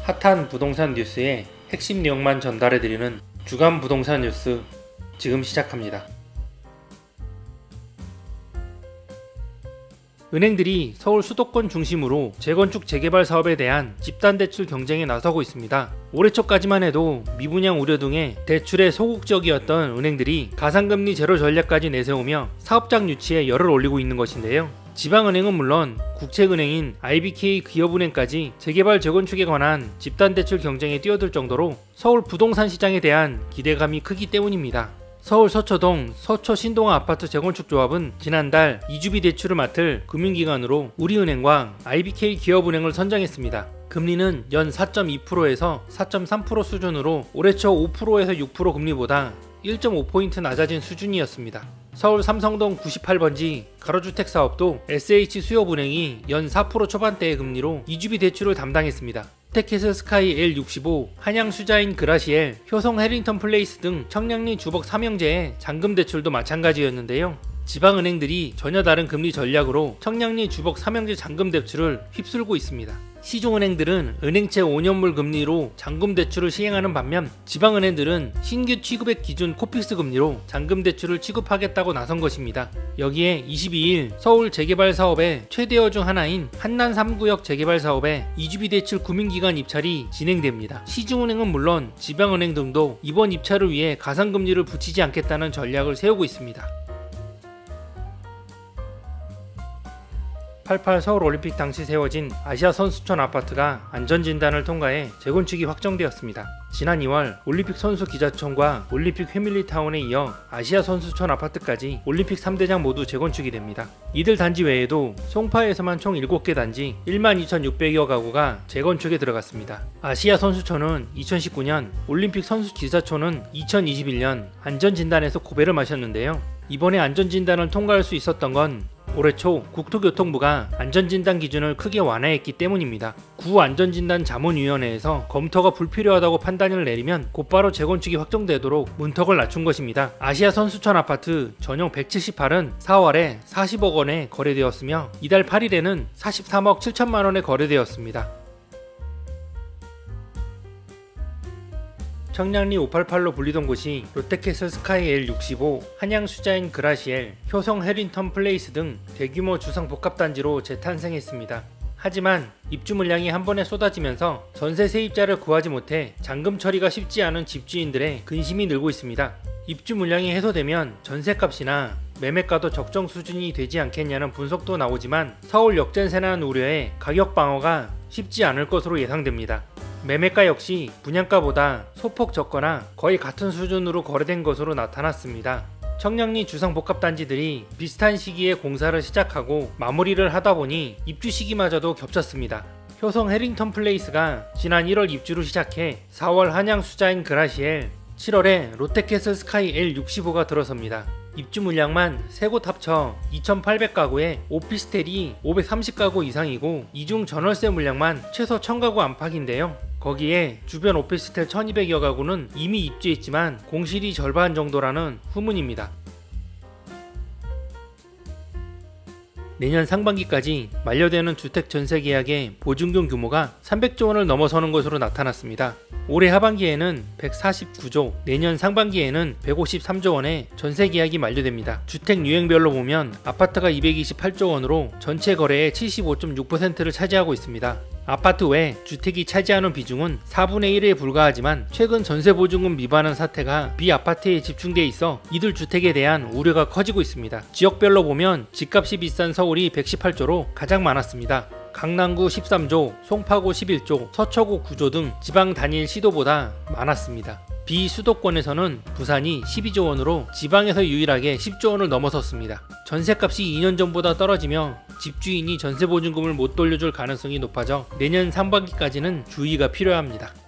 핫한 부동산 뉴스의 핵심 내용만 전달해드리는 주간 부동산 뉴스 지금 시작합니다. 은행들이 서울 수도권 중심으로 재건축 재개발 사업에 대한 집단대출 경쟁에 나서고 있습니다. 올해 초까지만 해도 미분양 우려 등의 대출에 소극적이었던 은행들이 가상금리 제로 전략까지 내세우며 사업장 유치에 열을 올리고 있는 것인데요. 지방은행은 물론 국책은행인 IBK 기업은행까지 재개발 재건축에 관한 집단대출 경쟁에 뛰어들 정도로 서울 부동산 시장에 대한 기대감이 크기 때문입니다. 서울 서초동 서초신동아 아파트 재건축조합은 지난달 이주비 대출을 맡을 금융기관으로 우리은행과 IBK 기업은행을 선정했습니다. 금리는 연 4.2%에서 4.3% 수준으로 올해 초 5%에서 6% 금리보다 1.5포인트 낮아진 수준이었습니다. 서울 삼성동 98번지 가로주택 사업도 SH수협은행이 연 4% 초반대의 금리로 이주비 대출을 담당했습니다. 롯데캐슬 스카이 L65, 한양 슈자인 그라시엘, 효성 해링턴 플레이스 등 청량리 주벅 3형제의 잔금 대출도 마찬가지였는데요. 지방은행들이 전혀 다른 금리 전략으로 청량리 주벅 3형제 잔금 대출을 휩쓸고 있습니다. 시중은행들은 은행채 5년물 금리로 잔금 대출을 시행하는 반면 지방은행들은 신규 취급액 기준 코픽스 금리로 잔금 대출을 취급하겠다고 나선 것입니다. 여기에 22일 서울 재개발 사업의 최대어 중 하나인 한남 3구역 재개발 사업의 이주비 대출 구민기관 입찰이 진행됩니다. 시중은행은 물론 지방은행 등도 이번 입찰을 위해 가상금리를 붙이지 않겠다는 전략을 세우고 있습니다. 88 서울올림픽 당시 세워진 아시아 선수촌 아파트가 안전진단을 통과해 재건축이 확정되었습니다. 지난 2월 올림픽 선수 기자촌과 올림픽 패밀리타운에 이어 아시아 선수촌 아파트까지 올림픽 3대장 모두 재건축이 됩니다. 이들 단지 외에도 송파에서만 총 7개 단지 12,600여 가구가 재건축에 들어갔습니다. 아시아 선수촌은 2019년, 올림픽 선수 기자촌은 2021년 안전진단에서 고배를 마셨는데요. 이번에 안전진단을 통과할 수 있었던 건 올해 초 국토교통부가 안전진단 기준을 크게 완화했기 때문입니다. 구안전진단 자문위원회에서 검토가 불필요하다고 판단을 내리면 곧바로 재건축이 확정되도록 문턱을 낮춘 것입니다. 아시아 선수촌 아파트 전용 178은 4월에 40억 원에 거래되었으며 이달 8일에는 43억 7천만 원에 거래되었습니다. 청량리 588로 불리던 곳이 롯데캐슬 스카이 L65, 한양 슈자인 그라시엘, 효성 해링턴 플레이스 등 대규모 주상 복합단지로 재탄생했습니다. 하지만 입주 물량이 한 번에 쏟아지면서 전세 세입자를 구하지 못해 잔금 처리가 쉽지 않은 집주인들의 근심이 늘고 있습니다. 입주 물량이 해소되면 전세값이나 매매가도 적정 수준이 되지 않겠냐는 분석도 나오지만 서울 역전세난 우려에 가격 방어가 쉽지 않을 것으로 예상됩니다. 매매가 역시 분양가보다 소폭 적거나 거의 같은 수준으로 거래된 것으로 나타났습니다. 청량리 주상복합단지들이 비슷한 시기에 공사를 시작하고 마무리를 하다 보니 입주 시기마저도 겹쳤습니다. 효성 해링턴 플레이스가 지난 1월 입주를 시작해 4월 한양 슈자인 그라시엘, 7월에 롯데캐슬 스카이 L65가 들어섭니다. 입주 물량만 세 곳 합쳐 2,800가구에 오피스텔이 530가구 이상이고 이중 전월세 물량만 최소 1,000가구 안팎인데요. 거기에 주변 오피스텔 1,200여 가구는 이미 입주했지만 공실이 절반 정도라는 후문입니다. 내년 상반기까지 만료되는 주택 전세 계약의 보증금 규모가 300조 원을 넘어서는 것으로 나타났습니다. 올해 하반기에는 149조, 내년 상반기에는 153조 원의 전세 계약이 만료됩니다. 주택 유형별로 보면 아파트가 228조 원으로 전체 거래의 75.6%를 차지하고 있습니다. 아파트 외 주택이 차지하는 비중은 4분의 1에 불과하지만 최근 전세보증금 위반한 사태가 비아파트에 집중돼 있어 이들 주택에 대한 우려가 커지고 있습니다. 지역별로 보면 집값이 비싼 서울이 118조로 가장 많았습니다. 강남구 13조, 송파구 11조, 서초구 9조 등 지방 단일 시도보다 많았습니다. 비수도권에서는 부산이 12조 원으로 지방에서 유일하게 10조 원을 넘어섰습니다. 전세값이 2년 전보다 떨어지며 집주인이 전세보증금을 못 돌려줄 가능성이 높아져 내년 상반기까지는 주의가 필요합니다.